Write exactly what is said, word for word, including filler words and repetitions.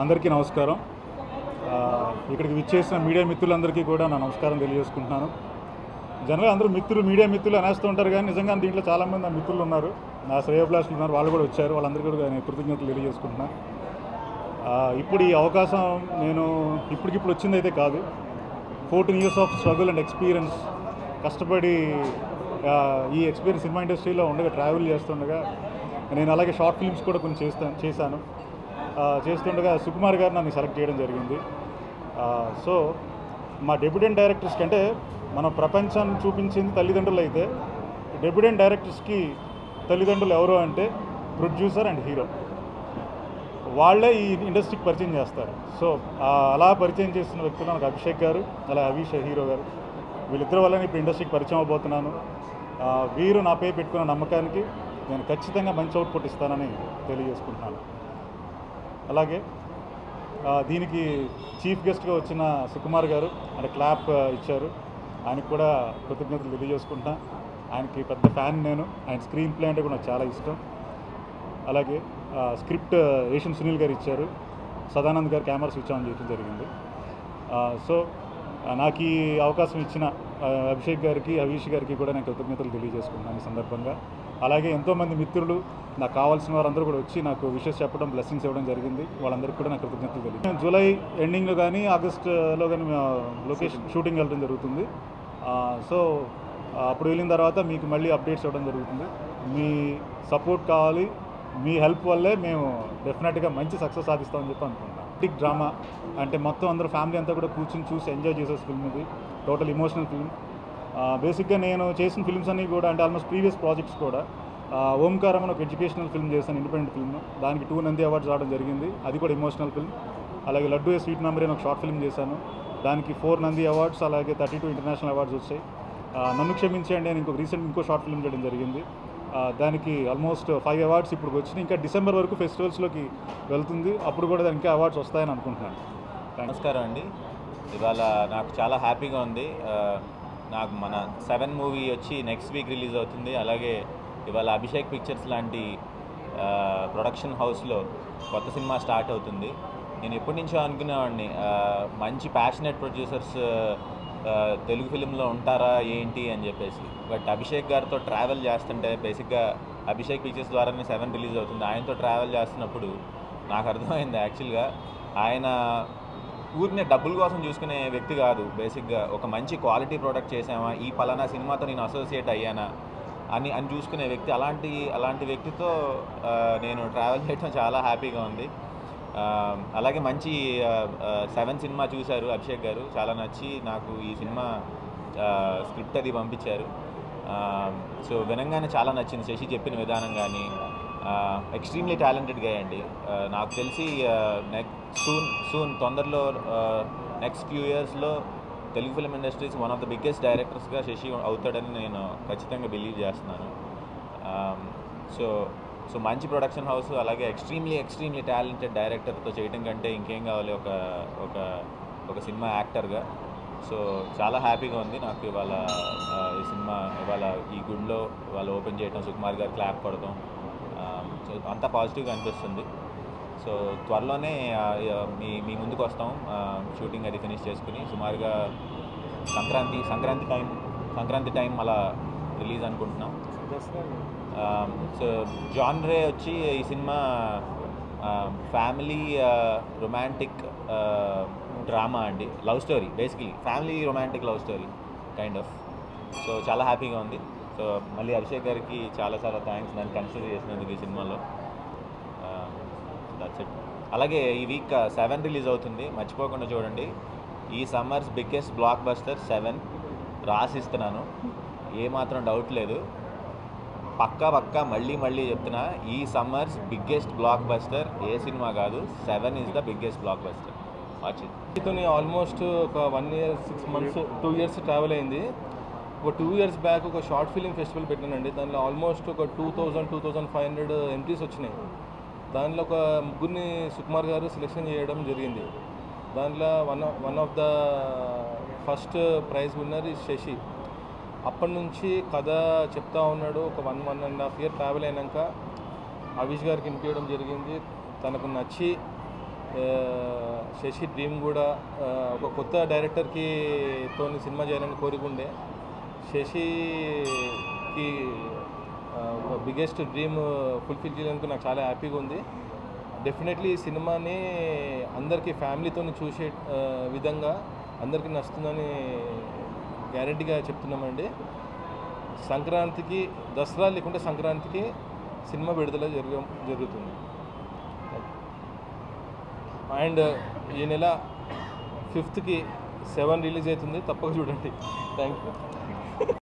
అందరికీ నమస్కారం. ఇక్కడికి విచ్చేసిన మీడియా మిత్రులందరికీ కూడా నా నమస్కారం తెలియజేసుకుంటున్నాను. జనరల్గా అందరూ మిత్రులు మీడియా మిత్రులు అనేస్తూ ఉంటారు, కానీ నిజంగా దీంట్లో చాలామంది నా మిత్రులు ఉన్నారు, నా శ్రేయోభిలాషులు ఉన్నారు, వాళ్ళు కూడా వచ్చారు. వాళ్ళందరికీ కూడా నేను కృతజ్ఞతలు తెలియజేసుకుంటున్నాను. ఇప్పుడు ఈ అవకాశం నేను ఇప్పటికిప్పుడు వచ్చింది అయితే కాదు. Fourteen years of struggle and experience, కష్టపడి ఈ ఎక్స్పీరియన్స్ సినిమా ఇండస్ట్రీలో ఉండగా ట్రావెల్ చేస్తుండగా నేను అలాగే షార్ట్ ఫిల్మ్స్ కూడా కొన్ని చేస్తాను చేశాను చేస్తుండగా సుకుమార్ గారు నన్ను సెలెక్ట్ చేయడం జరిగింది. సో మా డెబ్యూటెంట్ డైరెక్టర్స్ కంటే మన ప్రపంచాన్ని చూపించింది తల్లిదండ్రులు అయితే, డెబ్యూటెంట్ డైరెక్టర్స్కి తల్లిదండ్రులు ఎవరు అంటే ప్రొడ్యూసర్ అండ్ హీరో. వాళ్ళే ఈ ఇండస్ట్రీకి పరిచయం చేస్తారు. సో అలా పరిచయం చేస్తున్న వ్యక్తులు నాకు అభిషేక్ గారు, అలా అవీష్ హీరో గారు, వీళ్ళిద్దరి వల్ల ఇప్పుడు ఇండస్ట్రీకి పరిచయం అవబోతున్నాను. వీరు నా పేరు పెట్టుకున్న నమ్మకానికి నేను ఖచ్చితంగా మంచి అవుట్పుట్ ఇస్తానని తెలియజేసుకుంటున్నాను. అలాగే దీనికి చీఫ్ గెస్ట్గా వచ్చిన సుకుమార్ గారు అంటే క్లాప్ ఇచ్చారు, ఆయనకు కూడా కృతజ్ఞతలు తెలియజేసుకుంటున్నా. ఆయనకి పెద్ద ఫ్యాన్ నేను. ఆయన స్క్రీన్ ప్లే అంటే కూడా నాకు చాలా ఇష్టం. అలాగే స్క్రిప్ట్ ఏషియన్ సునీల్ గారు ఇచ్చారు, సదానంద్ గారు కెమెరా స్విచ్ ఆన్ చేయడం జరిగింది. సో నాకు ఈ అవకాశం ఇచ్చిన అభిషేక్ గారికి, అవీష్ గారికి కూడా నేను కృతజ్ఞతలు తెలియజేసుకుంటున్నాను ఈ సందర్భంగా. అలాగే ఎంతోమంది మిత్రులు, నాకు కావాల్సిన వారందరూ కూడా వచ్చి నాకు విషెస్ చెప్పడం, బ్లెస్సింగ్స్ ఇవ్వడం జరిగింది. వాళ్ళందరికీ కూడా నాకు కృతజ్ఞతలు తెలియదు. నేను జూలై ఎండింగ్లో కానీ ఆగస్టులో కానీ లొకేషన్ షూటింగ్ వెళ్ళడం జరుగుతుంది. సో అప్పుడు వెళ్ళిన తర్వాత మీకు మళ్ళీ అప్డేట్స్ ఇవ్వడం జరుగుతుంది. మీ సపోర్ట్ కావాలి, మీ హెల్ప్ వల్లే మేము డెఫినెట్గా మంచి సక్సెస్ సాధిస్తామని చెప్పి అనుకుంటున్నాం. బిగ్ డ్రామా అంటే మొత్తం అందరూ ఫ్యామిలీ అంతా కూడా కూర్చొని చూసి ఎంజాయ్ చేసే ఫిల్మ్ ఇది. Total emotional film. బేసిక్గా నేను చేసిన ఫిల్మ్స్ అన్నీ కూడా అంటే ఆల్మోస్ట్ ప్రీవియస్ ప్రాజెక్ట్స్ కూడా ఓంకారం అని ఒక ఎడ్యుకేషనల్ ఫిల్మ్ చేశాను, ఇండిపెండెంట్ ఫిల్మ్. దానికి టూ నంది అవార్డ్స్ రావడం జరిగింది, అది కూడా ఇమోషనల్ ఫిల్మ్. అలాగే లడ్డు ఏ స్వీట్ మెమరీ అని ఒక షార్ట్ ఫిల్మ్ చేశాను, దానికి ఫోర్ నంది అవార్డ్స్ అలాగే థర్టీ టూ ఇంటర్నేషనల్ అవార్డ్స్ వచ్చాయి. నన్ను క్షమించండి అని ఇంకొక రీసెంట్ ఇంకో షార్ట్ ఫిల్మ్ చేయడం జరిగింది, దానికి ఆల్మోస్ట్ ఫైవ్ అవార్డ్స్ ఇప్పుడు వచ్చినాయి. ఇంకా డిసెంబర్ వరకు ఫెస్టివల్స్లోకి వెళ్తుంది, అప్పుడు కూడా దానికి అవార్డ్స్ వస్తాయని అనుకుంటున్నాను. నమస్కారం అండి. ఇవాళ నాకు చాలా హ్యాపీగా ఉంది. నాకు మన సెవెన్ మూవీ వచ్చి నెక్స్ట్ వీక్ రిలీజ్ అవుతుంది. అలాగే ఇవాళ అభిషేక్ పిక్చర్స్ లాంటి ప్రొడక్షన్ హౌస్లో కొత్త సినిమా స్టార్ట్ అవుతుంది. నేను ఎప్పటి నుంచో అనుకునేవాడిని మంచి ప్యాషనెట్ ప్రొడ్యూసర్స్ తెలుగు ఫిలింలో ఉంటారా ఏంటి అని చెప్పేసి. బట్ అభిషేక్ గారితో ట్రావెల్ చేస్తుంటే, బేసిక్గా అభిషేక్ పిక్చర్స్ ద్వారానే సెవెన్ రిలీజ్ అవుతుంది, ఆయనతో ట్రావెల్ చేస్తున్నప్పుడు నాకు అర్థమైంది యాక్చువల్గా ఆయన ఊరినే డబ్బుల కోసం చూసుకునే వ్యక్తి కాదు. బేసిక్గా ఒక మంచి క్వాలిటీ ప్రోడక్ట్ చేసామా, ఈ పలానా సినిమాతో నేను అసోసియేట్ అయ్యానా అని అని చూసుకునే వ్యక్తి. అలాంటి అలాంటి వ్యక్తితో నేను ట్రావెల్ చేయడం చాలా హ్యాపీగా ఉంది. అలాగే మంచి సెవెన్ సినిమా చూశారు అభిషేక్ గారు, చాలా నచ్చి నాకు ఈ సినిమా స్క్రిప్ట్ అది పంపించారు. సో వినంగానే చాలా నచ్చింది. శశి చెప్పిన విధానం కానీ, ఎక్స్ట్రీమ్లీ టాలెంటెడ్ గా అండి. నాకు తెలిసి నెక్స్ట్ సూన్ సూన్ తొందరలో నెక్స్ట్ ఫ్యూ ఇయర్స్లో Telugu film industries one of the biggest డైరెక్టర్స్గా శశి అవుతాడని నేను ఖచ్చితంగా బిలీవ్ చేస్తున్నాను. సో సో మంచి ప్రొడక్షన్ హౌస్, అలాగే ఎక్స్ట్రీమ్లీ ఎక్స్ట్రీమ్లీ టాలెంటెడ్ డైరెక్టర్తో చేయడం కంటే ఇంకేం కావాలి ఒక ఒక ఒక సినిమా యాక్టర్గా. సో చాలా హ్యాపీగా ఉంది నాకు ఇవాళ ఈ సినిమా ఇవాళ ఈ గుడిలో ఇవాళ ఓపెన్ చేయడం, సుకుమార్ గారు క్లాప్ కొడతాం, సో అంతా పాజిటివ్గా అనిపిస్తుంది. సో త్వరలోనే మీ మీ ముందుకు వస్తాం, షూటింగ్ అది ఫినిష్ చేసుకుని సుమారుగా సంక్రాంతి సంక్రాంతి టైం సంక్రాంతి టైం అలా రిలీజ్ అనుకుంటున్నాం. సో జాన్రే వచ్చి ఈ సినిమా ఫ్యామిలీ రొమాంటిక్ డ్రామా అండి, love story, basically family romantic love story kind of. So చాలా హ్యాపీగా ఉంది. సో మళ్ళీ అభిషేక్ గారికి చాలా చాలా థ్యాంక్స్ నన్ను కన్సిడర్ చేసినందుకు ఈ సినిమాలో. That's it. అలాగే ఈ వీక్ సెవెన్ రిలీజ్ అవుతుంది, మర్చిపోకుండా చూడండి. ఈ summer's biggest blockbuster seven రాసిస్తున్నాను, ఏమాత్రం డౌట్ లేదు. పక్కా పక్కా మళ్ళీ మళ్ళీ చెప్తున్నా, ఈ సమ్మర్స్ బిగ్గెస్ట్ బ్లాక్ బస్టర్ ఏ సినిమా కాదు, seven is the biggest blockbuster. Watching almost ఒక one year six months two years travel అయింది. ఒక టూ ఇయర్స్ బ్యాక్ ఒక షార్ట్ ఫిలిం ఫెస్టివల్ పెట్టానండి. దానిలో ఆల్మోస్ట్ ఒక two thousand two thousand five hundred entries వచ్చినాయి. దానిలో ఒక ముగ్గురిని సుకుమార్ గారు సెలెక్షన్ చేయడం జరిగింది. దాంట్లో one one of the first prize winner ఈ శశి. అప్పటి నుంచి కథ చెప్తా ఉన్నాడు. ఒక one one and half year travel అయినాక అవీష్ గారికి వినిపించడం జరిగింది. తనకు నచ్చి శశి డ్రీమ్ కూడా ఒక కొత్త డైరెక్టర్కి తోని సినిమా చేయాలని కోరికుండే శశికి ఒక బిగ్గెస్ట్ డ్రీమ్ ఫుల్ఫిల్ చేయడానికి నాకు చాలా హ్యాపీగా ఉంది. డెఫినెట్లీ ఈ సినిమాని అందరికీ ఫ్యామిలీతో చూసే విధంగా అందరికీ నచ్చుతుందని గ్యారెంటీగా చెప్తున్నామండి. సంక్రాంతికి దసరా లేకుంటే సంక్రాంతికి సినిమా విడుదల జరగ జరుగుతుంది అండ్ ఈ నెల ఫిఫ్త్కి సెవెన్ రిలీజ్ అవుతుంది, తప్పక చూడండి. Thank you.